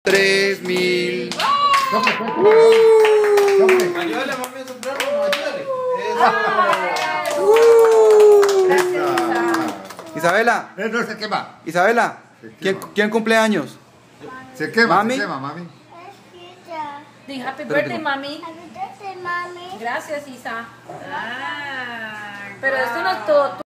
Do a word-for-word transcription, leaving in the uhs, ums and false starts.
Tres mil. Ayúdale, mami, a soplarlo, ayúdale. Eso. Isabela, Eh, no se quema. Isabela, Se quema. ¿quién, ¿quién cumple años? Se quema, Mami. se quema, mami. Di happy Espérate, birthday, mami. mami. Happy birthday, mami. Gracias, Isa. Ah, pero esto no es todo.